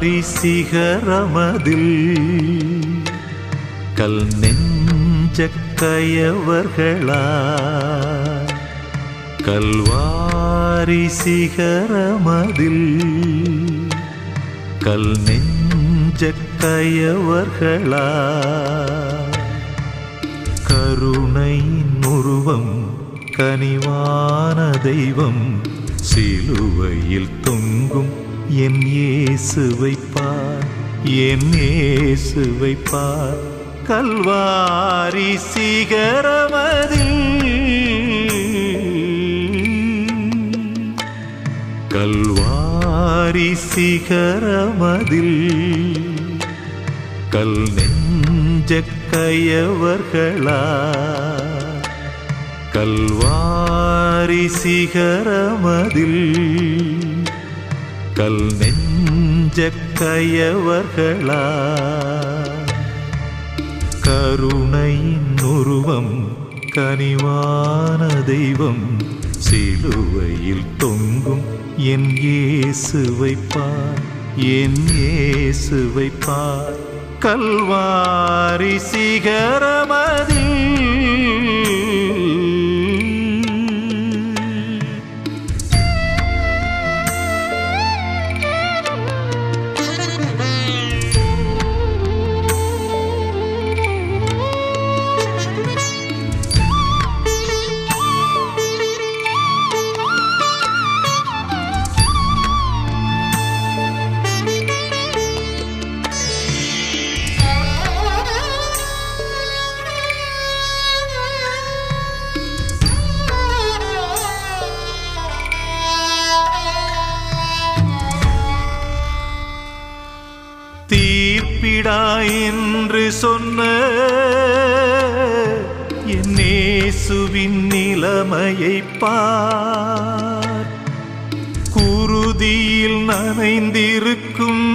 கல்வாரி சிகரமதில் கல் நெஞ்ச கயவர்களா கல்வாரி சிகரமதில் கல் நெஞ்ச கயவர்களா கருணையின் உருவம் கனிவான தெய்வம் சிலுவையில் தொங்கும் என் இயேசுவை பார் என் இயேசுவை பார் கல்வாரி சிகரமதில் கல்வாரி சிகரமதில் கல் நெஞ்ச கயவர்களா கல்வாரி சிகரமதில் கல் நெஞ்ச கயவர்களா கருணையின் உருவம் கனிவான தெய்வம் சிலுவையில் தொங்கும் என் இயேசுவை பார் என் இயேசுவை பார் கல்வாரி சிகரமதில் தீர்ப்பிடாய் என்று சொன்ன என் இயேசுவின் நிலைமையை பார் குருதியில் நனைந்திருக்கும்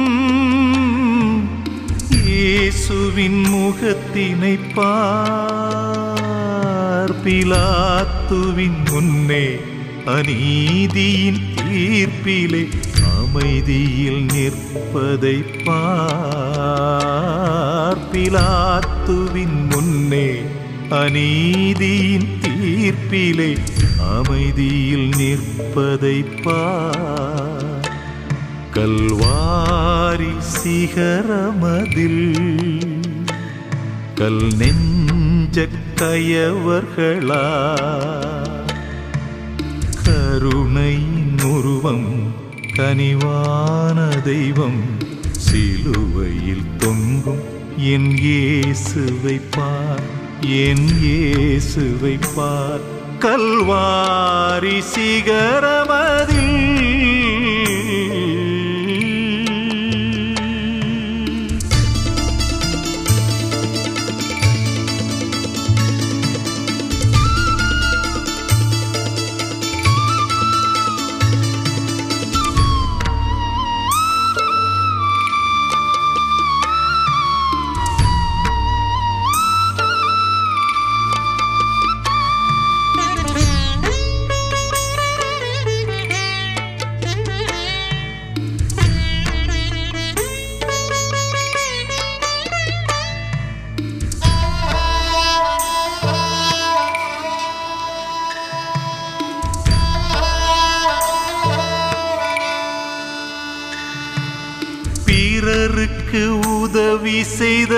இயேசுவின் முகத்தினை பார் பிலாத்துவின் முன்னே அநீதியின் தீர்ப்பிலே அமைதியில் நிற்பதை பார் பிலாத்துவின் முன்னே அநீதியின் தீர்ப்பிலே அமைதியில் நிற்பதை பார் கல்வாரி சிகரமதில் கல் நெஞ்ச கயவர்களா கருணையின் உருவம் கனிவான தெய்வம் சிலுவையில் தொங்கும் என் இயேசுவை பார் என் இயேசுவை பார் கல்வாரி சிகரமதில் பிறருக்கு உதவி செய்த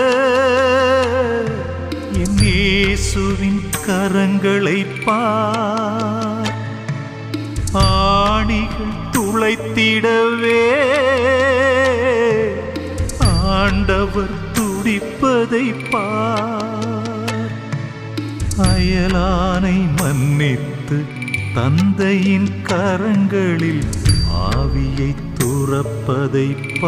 என் இயேசுவின் கரங்களை பார் ஆணிகள் துளைத்திடவே ஆண்டவர் துடிப்பதை பார் அயலானை மன்னித்து தந்தையின் கரங்களில் ஆவியை துறப்பதை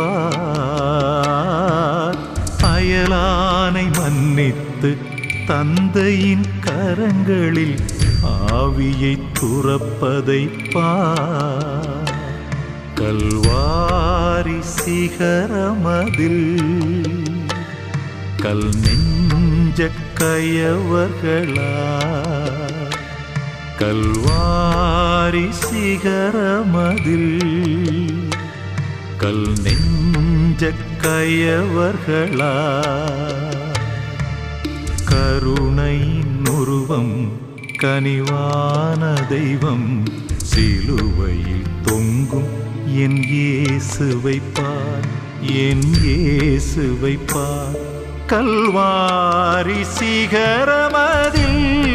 பார் அயலானை மன்னித்து தந்தையின் கரங்களில் ஆவியை துறப்பதை பார் கல்வாரி சிகரமதில் கல் நெஞ்ச கயவர்களா கல்வாரி சிகரமதில் கல் நெஞ்ச கயவர்களா கருணையின் உருவம் கனிவான தெய்வம் சிலுவையில் தொங்கும் என் இயேசுவை பார் என் இயேசுவை பார் கல்வாரி சிகரமதில்